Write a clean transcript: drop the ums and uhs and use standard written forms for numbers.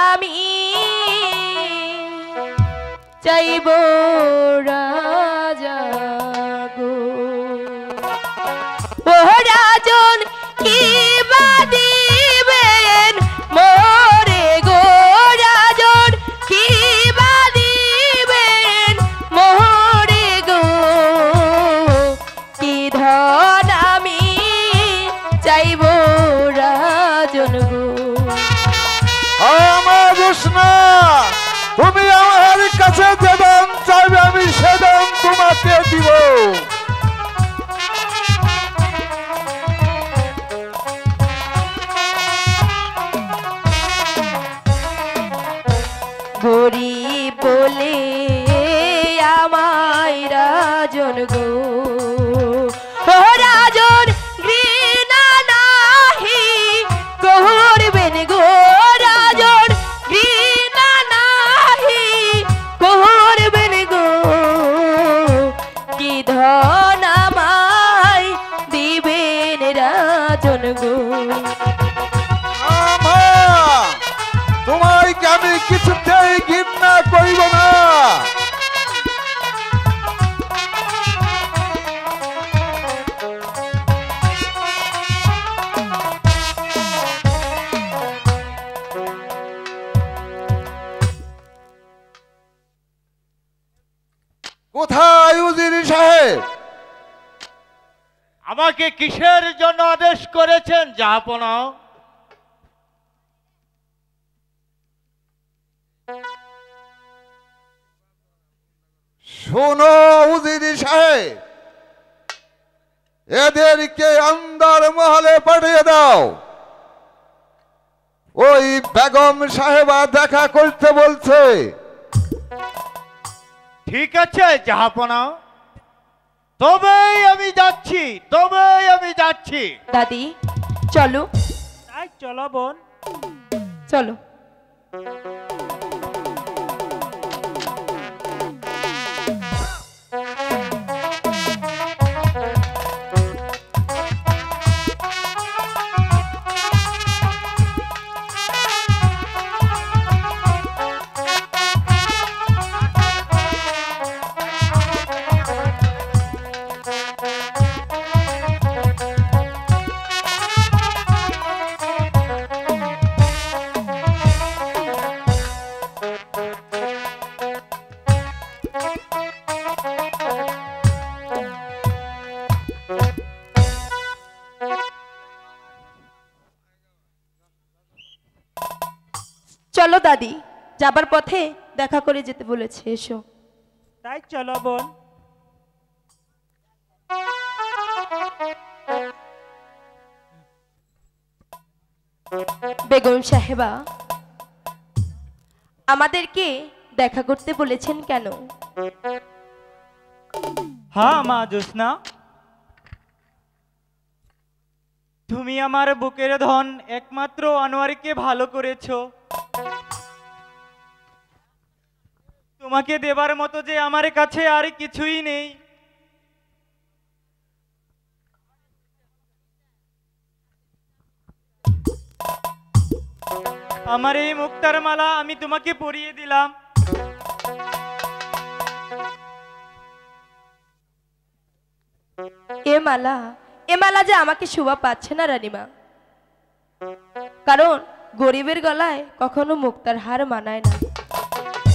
আমি চাইব রাজা গো ও রাজন কি বা দিবেন মোরে গো রাজন কি বা দিবেন মোরে গো কি ধন আমি চাইব রাজন গো আমার জোসনা তুমি আমার কাছে যে দান চাইবে আমি সে দান তোমাকে দিব গরিব বলে আমায় রাজন গো ও রাজন ঘৃণা নাহি করবেন গো রাজন ঘৃণা নাহি করবেন গো কি ধন আমায় দিবেন রাজন গো তোমায় কি আমি কিছুতেই ঘৃণা করিব না কোথায় উজির সাহেব আমাকে কিসের জন্য আদেশ করেছেন জাহাপনা? শোনো উজির সাহেব এদেরকে আন্দার মহলে পাঠিয়ে দাও ওই বেগম সাহেবা দেখা করতে বলছে ঠিক আছে জাহাপনা, তবেই আমি যাচ্ছি। দাদি চলো তাই চলো বোন, চলো। চলো দাদি, যাবার পথে দেখা করে যেতে বলেছে, এসো। তাই চলো বোন। বেগম সাহেবা আমাদেরকে দেখা করতে বলেছেন কেন? হ্যাঁ মা জোসনা, তুমি আমার বুকের ধন একমাত্র আনোয়ারকে ভালো করেছো। তোমাকে দেবার মতো যে আমার কাছে আর কিছুই নেই। আমার এই মুক্তার মালা আমি তোমাকে পরিয়ে দিলাম। এ মালা যে আমাকে শোভা পাচ্ছে না রানীমা, কারণ গরিবের গলায় কখনো মুক্তার হার মানায় না।